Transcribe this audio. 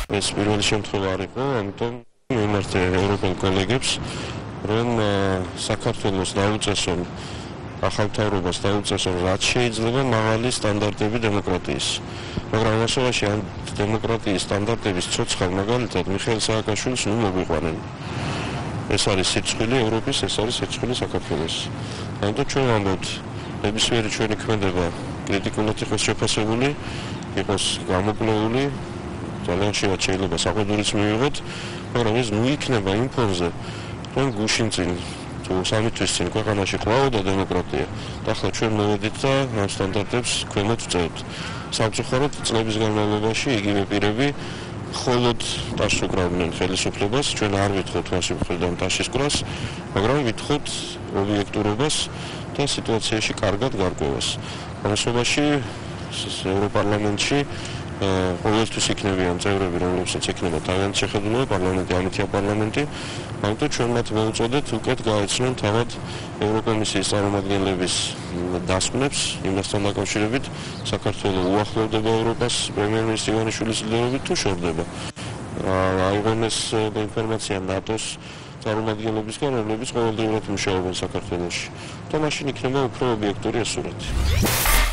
ეს პირველი შემთხვევა არ იყო, ამიტომ მიმართე ევროპელ კოლეგებს, რომ საქართველოს დაუწესონ ახალ მთავრობას დაუწესონ რაც შეიძლება მაღალი სტანდარტები დემოკრატიის. მაგრამ ამასობაში ამ დემოკრატიის სტანდარტების ცოცხალ მაგალითად მიხეილ სააკაშვილს ნუ მოგვიყვანენ. ეს არის სიცხვილე ევროპის, ეს არის სიცხვილე საქართველოს. ამიტომ ჩვენ ვამბობთ, ნებისმიერი ჩვენი ქმედება კრიტიკულად იყოს შეფასებული, იყოს გამოკვლეული, ძალიან ხშირად შეიძლება საყდურიც მივიღოთ, მაგრამ ეს ნუ იქნება იმ ფონზე, რომ გუშინ წინ თუ 3 თვის წინ ქვეყანაში ყავდა დემოკრატია და ახლა ჩვენ მოვედით და ამ სტანდარტებს ქვემოთ ვწევთ. სამწუხაროდ წლების განმავლობაში იგივე პირები მხოლოდ ტაშს უკრავდნენ ხელისუფლებას, ჩვენ არ ვითხოვთ მას მხრიდან ტაშის კვრას, მაგრამ ვითხოვთ ობიექტურობას და სიტუაციაში კარგად გარკვევას. ამასობაში ევროპარლამენტში ყოველთვის იქნებიან წევრები, რომლებსაც ექნება თავიანთი შეხედულება, პარლამენტი ამითია პარლამენტი, ამიტომ ჩვენ მათ მოვუწოდეთ უკეთ გაეცნონ თავად ევროკომისიის წარმომადგენლების დასკვნებს იმასთან დაკავშირებით, საქართველოს უახლოვდება ევროპას პრემიერ-მინისტრი ივანიშვილის ლიდერობით თუ შორდება. აიღონეს ინფორმაცია ნატოს წარმომადგენლებისგან, რომლებიც ყოველდღიურად მუშაობენ საქართველოში. და მაშინ იქნება უფრო ობიექტური ეს სურათი.